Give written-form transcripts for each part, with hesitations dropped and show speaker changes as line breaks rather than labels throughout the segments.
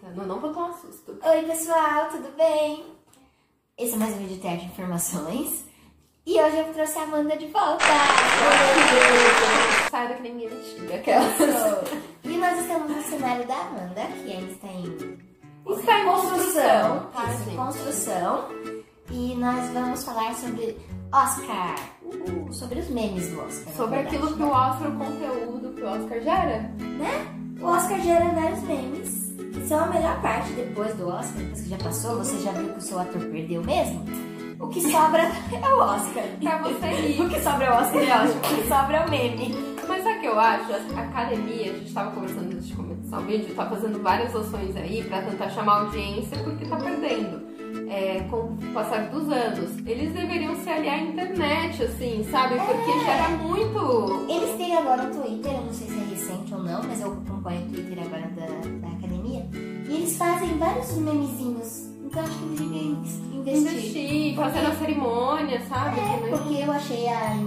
Não vou tomar susto.
Oi, pessoal, tudo bem? Esse é mais um vídeo de informações. E hoje eu trouxe a Amanda de volta.
Sai daqui, ninguém me xinga.
E nós estamos no cenário da Amanda, que ainda está em
construção.
Isso, em construção. E nós vamos falar sobre Oscar. Sobre os memes do Oscar.
Sobre aquilo que o Oscar, o conteúdo que o Oscar gera.
Né? O Oscar gera vários memes, que são a melhor parte depois do Oscar. Depois que já passou, você já viu que o seu ator perdeu mesmo? O que sobra é o Oscar.
Pra você rir.
O que sobra é o Oscar, é ótimo. O que sobra é o meme.
Mas sabe o que eu acho? A academia, a gente tava conversando antes de começar o vídeo, tá fazendo várias ações aí pra tentar chamar audiência porque tá perdendo. Com o passar dos anos. Eles deveriam se aliar à internet, assim, sabe? Porque gera muito...
Eles têm agora um Twitter, eu não sei se é recente ou não, mas eu acompanho o Twitter agora da academia. E eles fazem vários memezinhos. Então acho que eles deviam investir.
Fazendo a cerimônia, sabe?
Porque eu achei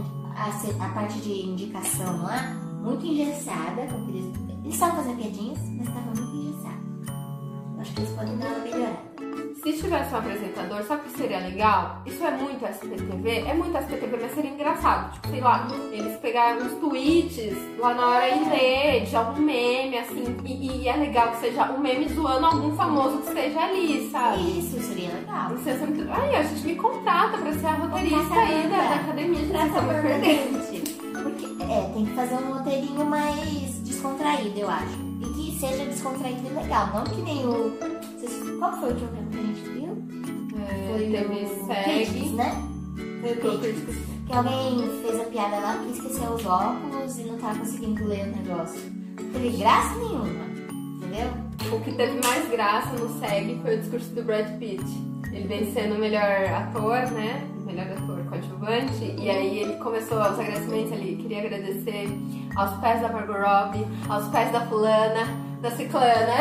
a parte de indicação lá muito engessada. Eles estavam fazendo piadinhas, mas estava muito engessado. Acho que eles podem dar uma melhorada.
Se tivesse um apresentador, sabe o que seria legal? Isso é muito SPTV? É muito SPTV, mas seria engraçado. Tipo, sei lá, eles pegaram uns tweets lá na hora e ler de algum meme, assim. E é legal que seja um meme zoando algum famoso que esteja ali, sabe?
Isso seria legal.
Isso ia ser muito... Ai, a gente me contrata pra ser a roteirista aí da academia. A gente tá muito perdente.
Porque, tem que fazer um roteirinho mais descontraído, eu acho. E que seja descontraído e legal. Não que nem o... Qual foi o último filme que a gente viu? Foi
teve
o
Segue,
Critics, né? Foi o Critics. Que alguém fez a piada lá porque esqueceu os óculos e não tava conseguindo ler o negócio. Não teve graça nenhuma, entendeu?
O que teve mais graça no Segue foi o discurso do Brad Pitt. Ele vencendo o melhor ator, né? Melhor ator coadjuvante. E aí ele começou os agradecimentos. Ele queria agradecer aos pés da Margot Robbie, aos pés da fulana, da ciclana.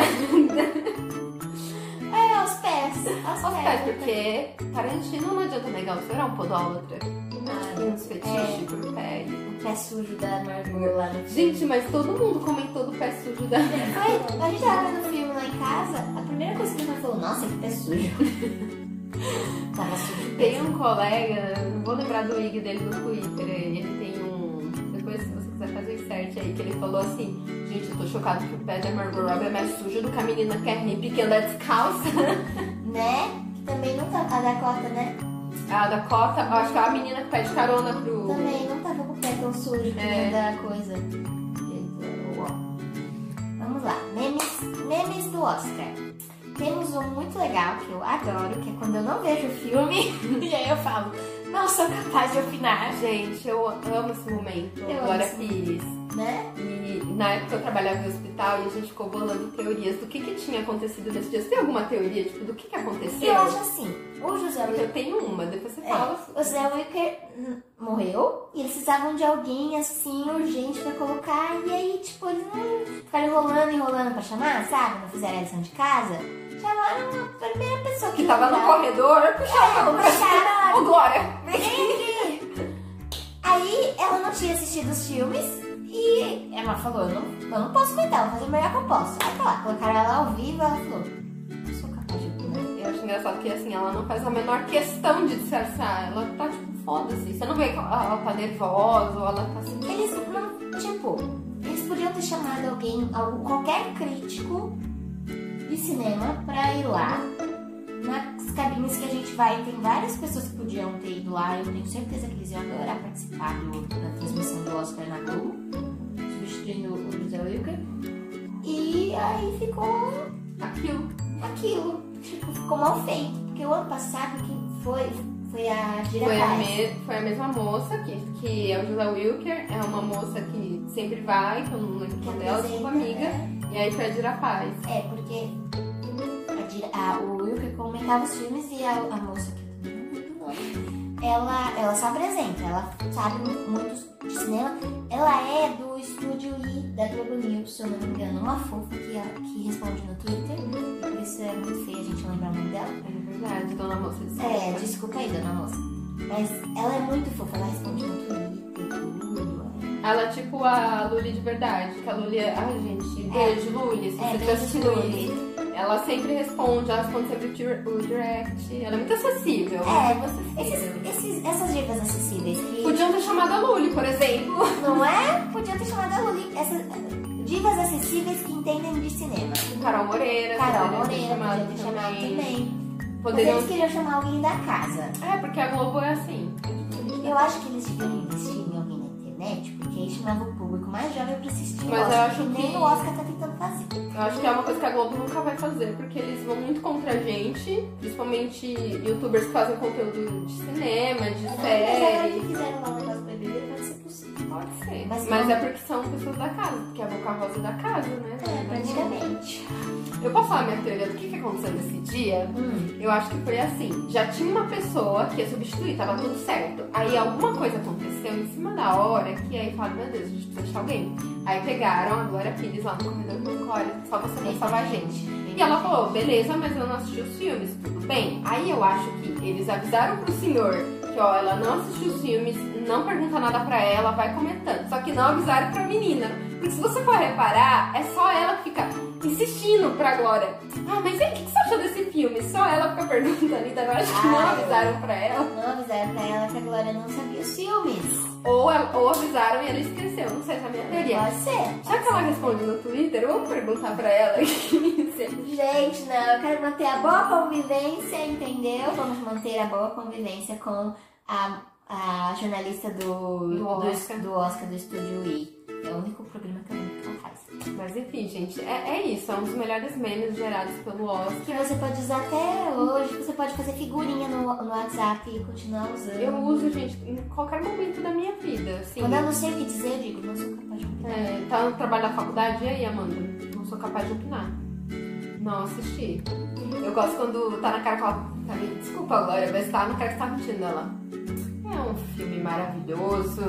Aos pés,
porque Tarantino não adianta negar, você era um podólatra. Uns fetiches pro pé.
O pé sujo da Margot lá no filme.
Gente, mas todo mundo comentou do pé sujo da...
A gente tava vendo o filme lá em casa, a primeira coisa que ele falou, nossa, que pé sujo. Tava sujo.
Tem um colega, não vou lembrar do IG dele no Twitter, ele tem um... Depois, se você quiser fazer o insert aí, que ele falou assim: gente, eu tô chocado que o pé da Margot Robbie é mais sujo do que a menina que é hippie que anda descalça.
Né? Que também não tá... A Dakota, né?
A Dakota, acho que é a menina que pede carona pro...
Também não tava com o pé tão sujo que nem da coisa. Vamos lá. Memes do Oscar. Temos um muito legal que eu adoro, que é quando eu não vejo o filme e aí eu falo, não sou capaz de opinar.
Gente, eu amo esse momento. Glória Pires.
Né?
E na época eu trabalhava no hospital e a gente ficou bolando teorias do que tinha acontecido nesse dia. Você tem alguma teoria, tipo, do que aconteceu?
Eu acho assim, o José Wilker...
Eu tenho uma, depois você fala.
O José Wilker morreu e eles precisavam de alguém, assim, urgente pra colocar. E aí, tipo, eles não ficaram enrolando pra chamar, sabe? Não fizeram a lição de casa. Chamaram a primeira pessoa
que tava no corredor, puxaram. Ô, Glória, vem
aqui. Aí, ela não tinha assistido os filmes. E ela falou, eu não posso cuidar, vou fazer o melhor que eu posso. Aí tá lá, colocaram ela ao vivo, ela falou, não sou capaz de opinar.
Eu acho engraçado que assim, ela não faz a menor questão de disfarçar. Ela tá tipo, foda-se. Você não vê que ela tá nervosa ou ela tá assim.
Eles não, tipo, eles podiam ter chamado alguém, qualquer crítico de cinema pra ir lá. Nas cabines que a gente vai, tem várias pessoas que podiam ter ido lá. Eu tenho certeza que eles iam adorar participar da transmissão do Oscar na Globo, substituindo o José Wilker. E aí ficou aquilo. Tipo, ficou mal feito. Porque o ano passado quem foi a Dira Paz.
Foi a mesma moça que é o José Wilker. É uma moça que sempre vai, que eu não lembro qual dela, sua amiga. E aí foi a Dira Paz.
Porque o Wilker comentava os filmes e a moça que ela se apresenta, ela sabe muito de cinema. Ela é do estúdio I da Globo News, se eu não me engano, uma fofa que responde no Twitter. Por isso é muito feio a gente lembrar o nome dela.
É verdade, dona moça, desculpa.
Desculpa aí, dona moça. Mas ela é muito fofa, ela responde no Twitter, tudo.
Ela é tipo a Luli de verdade, que a Luli é... Ai, gente, beijo, Luli, se você estiver assistindo isso. ela sempre responde, ela responde sempre o direct. Ela é muito acessível.
Essas divas acessíveis que...
Podiam ter chamado a Luli, por exemplo.
Não é? Podiam ter chamado a Luli. Essas divas acessíveis que entendem de cinema.
Carol Moreira.
Podia ter chamado também. Mas eles queriam chamar alguém da casa.
É, porque a Globo é assim.
Eu acho que eles deviam investir em alguém na internet, porque aí chamava o público mais jovem pra assistir.
Mas eu acho
que nem o Oscar tá tentando fazer.
Eu acho que é uma coisa que a Globo nunca vai fazer, porque eles vão muito contra a gente, principalmente youtubers que fazem conteúdo de cinema, de série.
Mas agora que fizeram lá um negócio pra beber, pode ser possível.
Pode ser. Mas é porque são pessoas da casa, porque a Boca Rosa é da casa, né?
É, praticamente.
Eu posso falar minha teoria do que aconteceu nesse dia? Eu acho que foi assim. Já tinha uma pessoa que ia substituir, tava tudo certo. Aí alguma coisa aconteceu em cima da hora que aí falaram, meu Deus, a gente precisa achar alguém. Aí pegaram a Glória Pires lá no corredor e falaram, olha, só você vai salvar a gente. E ela falou, beleza, mas eu não assisti os filmes, tudo bem. Aí eu acho que eles avisaram pro senhor que, ó, ela não assistiu os filmes, não pergunta nada pra ela, vai comentando. Só que não avisaram pra menina. Porque se você for reparar, é só ela que fica insistindo pra Glória. Ah, mas e aí, o que você achou desse filme? Só ela fica perguntando, então eu acho que não avisaram pra ela.
Não avisaram pra ela que a Glória não sabia os filmes.
Ou avisaram e ela esqueceu, não sei se é a minha teoria.
Pode ser.
Já que ela responde no Twitter, vamos perguntar pra ela aqui.
Gente, não, eu quero manter a boa convivência, entendeu? Vamos manter a boa convivência com a jornalista do Oscar do Estúdio I. É o único programa que ela faz.
Mas enfim, gente, é isso. É um dos melhores memes gerados pelo Oscar.
Que você pode usar até hoje. Você pode fazer figurinha no WhatsApp e continuar usando.
Eu uso, gente, em qualquer momento da minha vida. Assim.
Quando eu não sei o que dizer, eu digo, não sou capaz de opinar.
Tá no trabalho da faculdade? E aí, Amanda? Não sou capaz de opinar. Não assisti. Eu gosto quando tá na cara que ela tá me... Desculpa, Glória, mas tá na cara que você tá mentindo ela. É um filme maravilhoso.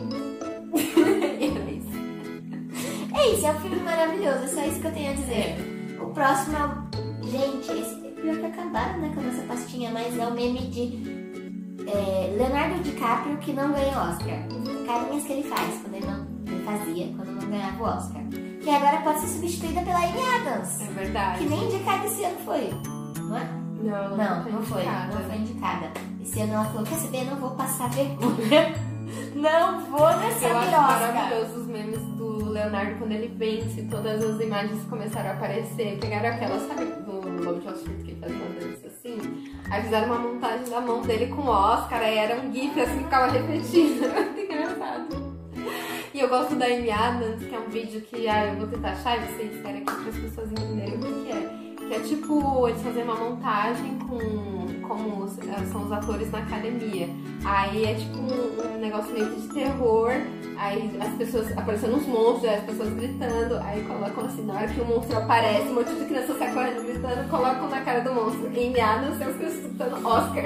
É isso, é um filme maravilhoso, é só isso que eu tenho a dizer. O próximo é... Gente, esse pior que acabaram, né, com a nossa pastinha, mas é o meme de Leonardo DiCaprio que não ganha Oscar. Carinhas que ele faz, ele fazia quando não ganhava o Oscar. Que agora pode ser substituída pela Amy Adams.
É verdade.
Que nem indicada esse ano foi, não é?
Não foi.
Não foi indicada. Esse ano ela falou, quer saber, não vou passar vergonha. Não vou nessa
Eu acho
birosca.
maravilhoso os memes do Leonardo quando ele vence, todas as imagens começaram a aparecer. Pegaram aquela, sabe, do Lobo de Wall Street que ele faz uma dança assim? Aí fizeram uma montagem da mão dele com o Oscar, aí era um gif assim que ficava repetindo. Era muito engraçado. E eu gosto da Amy Adams, que é um vídeo que eu vou tentar achar e vocês querem aqui para as pessoas entenderem o que é. Que é tipo, eles fazem uma montagem com como são os atores na academia. Aí é tipo um negócio meio que de terror. Aí as pessoas, aparecendo uns monstros, as pessoas gritando. Aí colocam assim, na hora que o monstro aparece, um monte de crianças sai correndo gritando, colocam na cara do monstro. Amy Adams, eu fico escutando Oscar.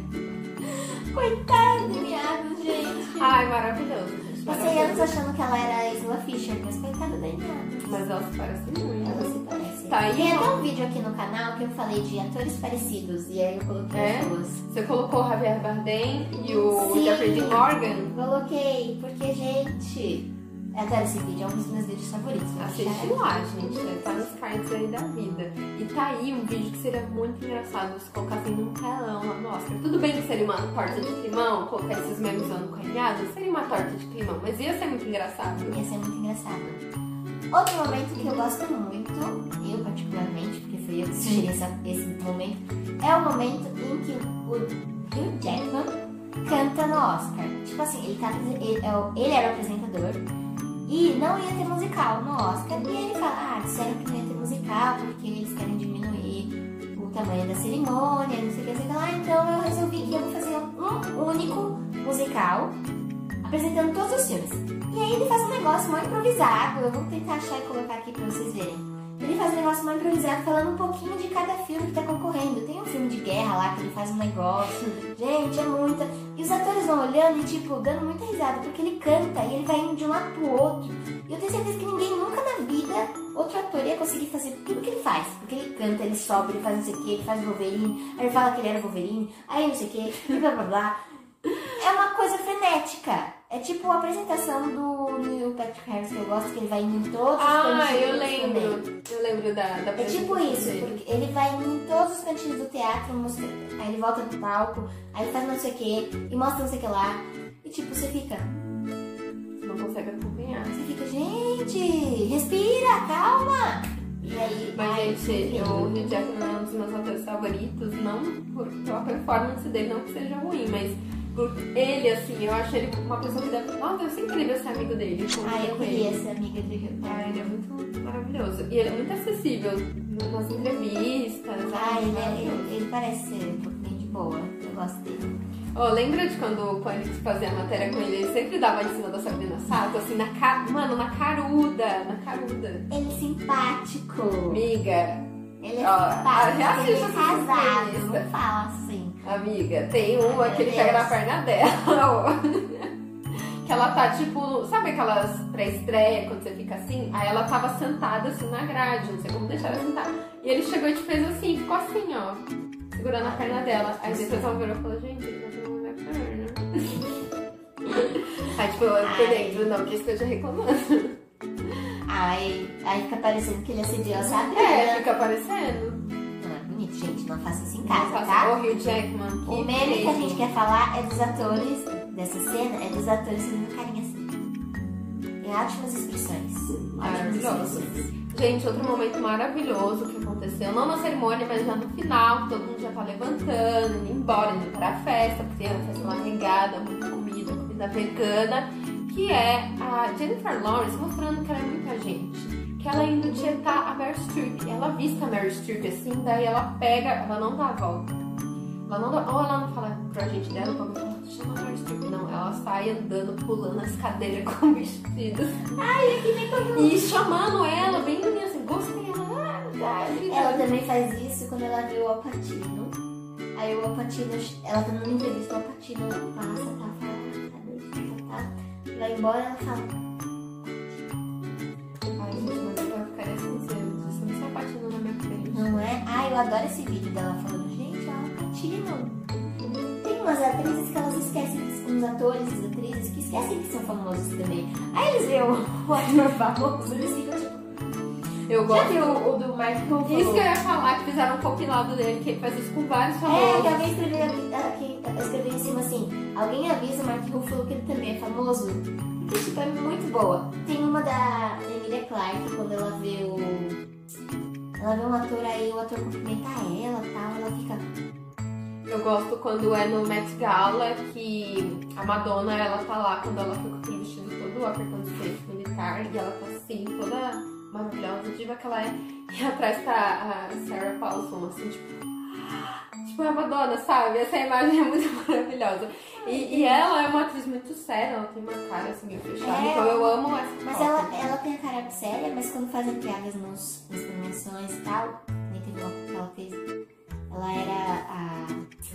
Coitada de Amy Adams, gente.
Ai, maravilhoso, gente.
Passei anos achando que ela era a Isla Fisher, mas coitada da Amy Adams.
Mas ela se parece muito.
Ela se parece.
Tá aí,
tem até um vídeo aqui no canal que eu falei de atores parecidos. E aí eu coloquei as duas.
Você colocou o Javier Bardem e o
Sim,
Jeffrey Dean Morgan?
Coloquei, porque, gente... Eu adoro esse vídeo, é um dos meus vídeos favoritos.
Assiste lá, gente. Tá nos cards aí da vida. E tá aí um vídeo que seria muito engraçado se colocassem num telão lá no Oscar. Tudo bem que seria uma torta de climão, colocar esses memes usando coelhado, seria uma torta de climão, mas ia ser muito engraçado.
Ia ser muito engraçado. Outro momento que eu gosto muito, eu particularmente, porque foi eu que sugeri esse momento, é o momento em que o Hugh Jackman canta no Oscar. Tipo assim, ele era o apresentador e não ia ter musical no Oscar. E ele fala, disseram que não ia ter musical porque eles querem diminuir o tamanho da cerimônia, não sei o que lá. Então eu resolvi que eu vou fazer um único musical apresentando todos os filmes. E aí ele faz um negócio mal improvisado. Eu vou tentar achar e colocar aqui pra vocês verem. Ele faz um negócio mal improvisado falando um pouquinho de cada filme que tá concorrendo. Tem um filme de guerra lá que ele faz um negócio. Gente, é muita. E os atores vão olhando e tipo, dando muita risada. Porque ele canta e ele vai indo de um lado pro outro. E eu tenho certeza que ninguém nunca na vida, outro ator ia conseguir fazer tudo que ele faz. Porque ele canta, ele sobe, ele faz não sei o que, ele faz Wolverine. Aí ele fala que ele era Wolverine. Aí não sei o que, e blá blá blá. É uma coisa frenética. É tipo a apresentação do Neil Patrick Harris, que eu gosto, que ele vai indo em todos os cantinhos.
Ah, eu lembro da
É tipo isso, porque ele vai indo em todos os cantinhos do teatro, mostrando, aí ele volta pro palco, aí faz não sei o que, e mostra não sei o que lá. E tipo, você fica...
Você não consegue acompanhar.
Você fica, gente, respira, calma! E aí...
Mas, gente, o Hugh Jackman é um dos meus atores favoritos, não pela performance dele, não que seja ruim, mas... Por ele, assim, eu acho ele uma pessoa que deve... Nossa, deve ser incrível ser amigo dele.
Eu queria ser amiga do Hugh Jackman.
Ele é muito maravilhoso. E ele é muito acessível nas entrevistas.
Ele parece ser um pouquinho de boa. Eu gosto dele.
Lembra de quando o Pânico fazia a matéria com ele? Ele sempre dava em cima da Sabrina Sato, assim, na caruda.
Ele é simpático.
Amiga.
Ele é simpático. Ele é casado.
Não
Não fala assim.
Amiga, tem uma que ele pega na perna dela. Que ela tá tipo, sabe aquelas pré-estreia quando você fica assim? Aí ela tava sentada assim na grade, não sei como deixar ela sentar. E ele chegou e te fez assim, ficou assim, ó, segurando a perna dela. Aí depois ela virou e falou, gente, ele tá pegando minha perna. Aí tipo, eu por dentro, não, que esteja reclamando.
Aí fica parecendo que ele assediou a Sabrina.
Fica parecendo.
Bonito, gente, não faça isso em casa, tá?
O Hugh Jackman.
O meme que a gente quer falar é dos atores dessa cena, é dos atores fazendo carinha assim. Tem ótimas expressões.
Maravilhoso. Gente, outro momento maravilhoso que aconteceu, não na cerimônia, mas já no final, todo mundo já tá levantando, indo embora, indo para a festa, porque a festa lá regada, muita comida vegana, que é a Jennifer Lawrence mostrando que ela é muita gente. Que ela indo tietar a Meryl Streep. Ela avista a Meryl Streep assim, daí ela pega, ela não dá a volta. Ou ela não fala pra gente dela, como chama a Meryl Streep. Não, ela sai andando, pulando as cadeiras com vestidos.
Ai, que nem todo
E chamando ela, bem assim, gostei.
Ela também faz isso quando ela viu o Al Pacino. Aí o Al Pacino, ela tá numa entrevista, o Al Pacino passa, tá. Vai embora, ela fala... Não é? Eu adoro esse vídeo dela falando, gente, Al Pacino. Tem umas atrizes que elas esquecem, uns atores e atrizes que esquecem que são famosos também. Aí eles veem o ator famoso, eles ficam tipo...
Eu gosto.
Já viu o do Mark Ruffalo?
Isso que eu ia falar, que fizeram um compilado dele, que ele faz isso com vários famosos.
Que alguém escreveu em cima assim, alguém avisa o Mark Ruffalo que ele também é famoso. Porque tipo, é muito boa. Tem uma da Emilia Clarke, quando ela vê um ator aí, o ator cumprimenta ela e tal, ela fica...
Eu gosto quando é no Met Gala, que a Madonna, ela tá lá, quando ela foi com aquele vestido todo apertando o peito militar, e ela tá assim, toda maravilhosa, diva que ela é, e atrás tá a Sarah Paulson, assim, tipo a Madonna, sabe? Essa imagem é muito maravilhosa. E ela é uma atriz muito séria, ela tem uma cara assim meio fechada, então eu amo essa.
Mas ela tem a cara séria, mas quando fazem piadas nas premiações e tal, nem teve uma que ela fez, ela era a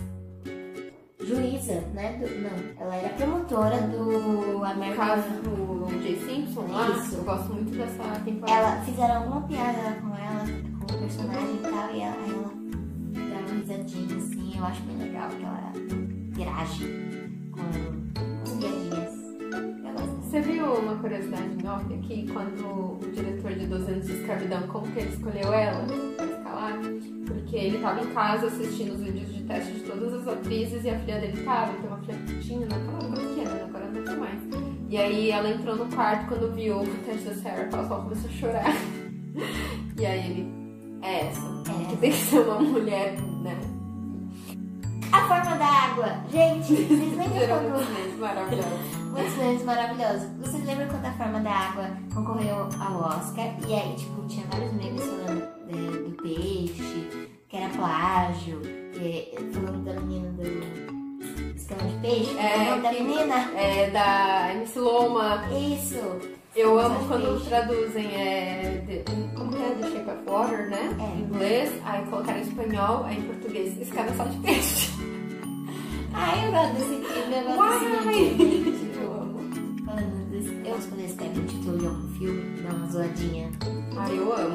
juíza, né? Ela era promotora do American...
No caso do Jay Simpson lá,
Isso.
eu gosto muito dessa temporada.
Fizeram alguma piada com ela, com o personagem e tal, e aí ela dá uma risadinha assim, eu acho bem legal que ela interage com as piadinhas. Eu gosto.
Você viu uma curiosidade em off aqui, quando o diretor de 12 anos de escravidão, como que ele escolheu ela pra escalar? Porque ele tava em casa assistindo os vídeos de teste de todas as atrizes e a filha dele tava, então a filha tinha naquela época pequena, agora não tem mais. E aí ela entrou no quarto quando viu o teste da Sarah, ela só começou a chorar. E aí ele, essa, que tem que ser uma mulher, né?
A forma da água. Gente, vocês lembram
muitos memes maravilhosos.
Muitos memes maravilhosos. Vocês lembram quando a forma da água concorreu ao Oscar? E aí, tipo, tinha vários memes falando do peixe, que era plágio, falando da menina do escama de peixe. O nome da menina?
É da MC Loma.
Isso.
Eu amo quando traduzem, como que é? The Shape of Water, né? Em inglês, aí colocaram em espanhol, aí em português, escada só de peixe.
Ai, eu gosto desse filme, eu gosto desse vídeo. Eu amo. Eu gosto quando eles pegam o título de algum filme, dá uma zoadinha.
Ai, eu amo.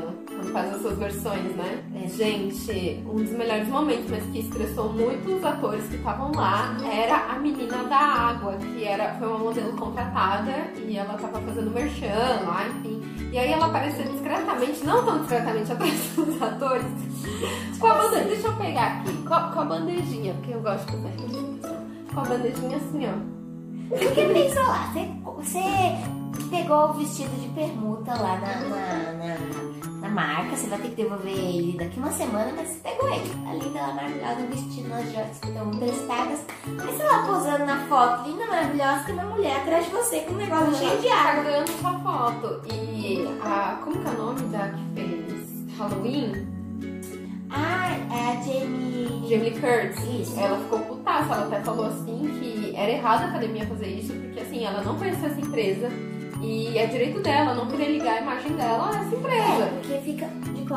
quando faz as suas versões, né?
É.
Gente, um dos melhores momentos, mas que estressou muito os atores que estavam lá, era a menina da água, que foi uma modelo contratada e ela tava fazendo merchan lá, enfim. E aí ela apareceu discretamente, não tão discretamente atrás dos atores, com a bandeja, deixa eu pegar aqui, com a bandejinha, porque eu gosto de fazer com a bandejinha assim, ó.
Porque pensa lá, você pegou o vestido de permuta lá na marca, você vai ter que devolver ele daqui uma semana, mas você pegou ele. A linda, maravilhosa, um vestido nas joias que estão emprestadas. Aí você lá posando na foto, linda, maravilhosa, tem uma mulher atrás de você com um negócio cheio de água.
Pagando sua foto. E como que é o nome da que fez Halloween?
Ah, é a Jamie
Lee Curtis.
Isso.
Ela ficou putaça, ela até falou assim que era errado a academia fazer isso, porque assim, ela não conhecia essa empresa e é direito dela, não querer ligar a imagem dela a essa empresa.
Porque fica.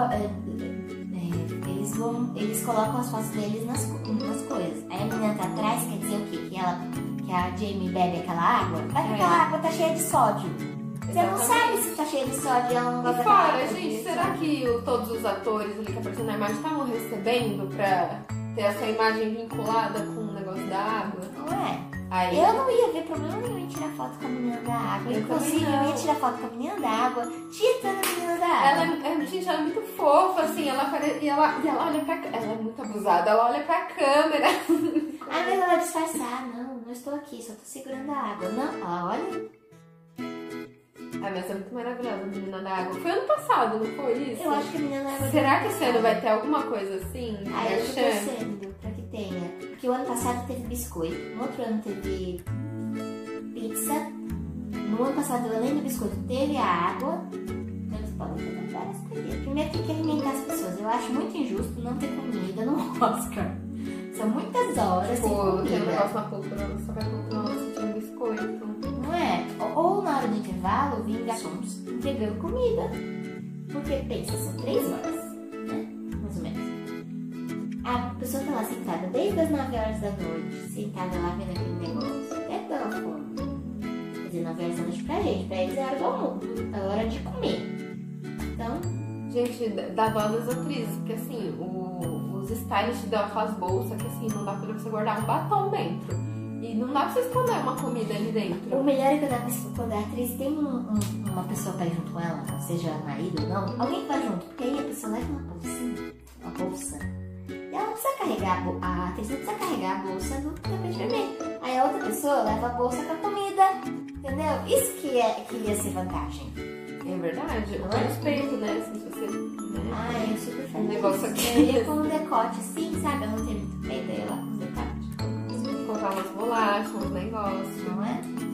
Eles colocam as fotos deles nas coisas. Aí a menina tá atrás, quer dizer o quê? Que a Jamie bebe aquela água? Vai que aquela água tá cheia de sódio. Você não sabe se tá cheia de sódio e ela não gosta
E
daquela
fora,
água.
gente, será que todos os atores ali que apareceram na imagem estavam recebendo pra ter essa imagem vinculada com o negócio da água?
Não é?
Aí,
Eu não ia ver problema nenhum em tirar foto com a menina da água.
Eu
Inclusive,
também não.
eu ia tirar foto com a menina da água, titando a menina da água.
gente, ela é muito fofa, assim, e ela olha pra ela é muito abusada, ela olha pra câmera.
Ah, mas ela vai disfarçar. Não estou aqui, só tô segurando a água. Não, ela olha.
Mas é muito maravilhosa a menina da água. Foi ano passado, não foi isso?
Eu acho que a menina da água.
Será que esse ano vai ter alguma coisa assim?
Ah, eu tô
Merchan?
torcendo pra que tenha. Porque o ano passado teve biscoito, no outro ano teve pizza, no ano passado, além do biscoito, teve a água. Então eles podem fazer várias coisas. Primeiro tem que alimentar as pessoas. Eu acho muito injusto não ter comida no Oscar. São muitas horas sem
Pô, tem um
comida.
negócio na poltrona, só vai poltrona se tiver biscoito.
Não é? Ou na hora do intervalo, vim garçons entregando comida. Porque pensa, são 3 horas, né? Mais ou menos. A pessoa tá lá sentada desde as 9 horas da noite, sentada lá vendo aquele negócio, até pela fome. Quer dizer, 9 horas da noite pra gente, pra eles é hora do almoço, é hora de comer. Então,
Gente, dá dó das atrizes, porque assim, os stylists dão aquelas bolsas que assim, não dá pra você guardar um batom dentro. E não dá pra você esconder uma comida ali dentro.
o melhor é quando a atriz tem uma pessoa pra ir junto com ela, seja marido ou não, alguém que vai junto, porque aí a pessoa leva uma bolsa. E ela não precisa carregar, a atriz não precisa carregar a bolsa do tapete vermelho. Aí a outra pessoa leva a bolsa com a comida, entendeu? Isso que ia ser vantagem.
É verdade.
Não
O
é?
respeito, né? Assim, se você. Né?
Ah, eu super feliz.
negócio aqui.
Eu ia com um decote assim, sabe? Eu não tenho muito peito, eu ia lá com um decote.
Colocar umas bolachas, uns negócios.
Não é?